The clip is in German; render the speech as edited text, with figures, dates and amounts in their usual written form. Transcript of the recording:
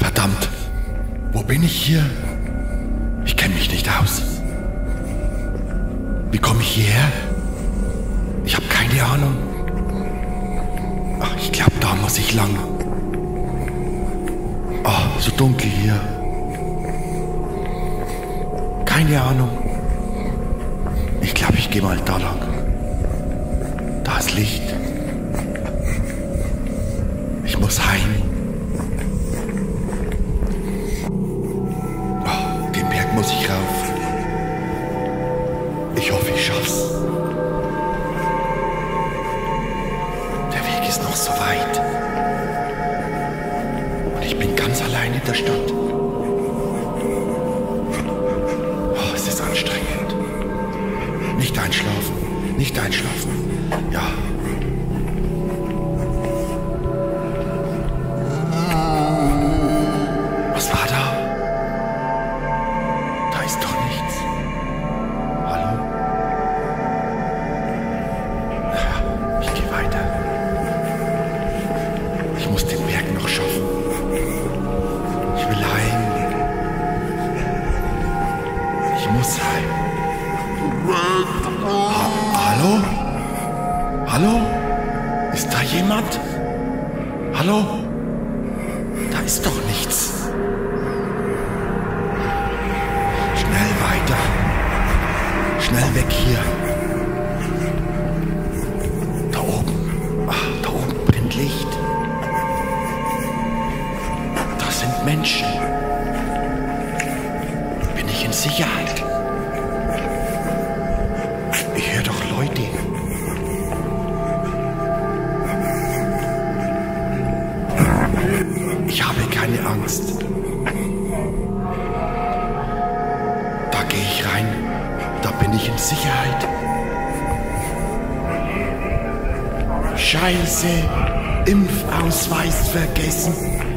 Verdammt, wo bin ich hier? Ich kenne mich nicht aus. Wie komme ich hierher? Ich habe keine Ahnung. Ach, ich glaube, da muss ich lang. Oh, so dunkel hier. Keine Ahnung. Ich glaube, ich gehe mal da lang. Da ist Licht. Ich muss heim. Oh, den Berg muss ich rauf. Ich hoffe, ich schaff's. Der Weg ist noch so weit. Und ich bin ganz allein in der Stadt. Oh, es ist anstrengend. Nicht einschlafen. Nicht einschlafen. Ja. Was war da? Da ist doch nichts. Hallo? Naja, ich gehe weiter. Ich muss den Berg noch schaffen. Ich will heim. Ich muss heim. Hallo? Hallo? Ist da jemand? Hallo? Da ist doch nichts. Schnell weiter. Schnell weg hier. Da oben. Ach, da oben brennt Licht. Da sind Menschen. Bin ich in Sicherheit? Ich höre doch Leute. Ich habe keine Angst. Da gehe ich rein. Da bin ich in Sicherheit. Scheiße, Impfausweis vergessen.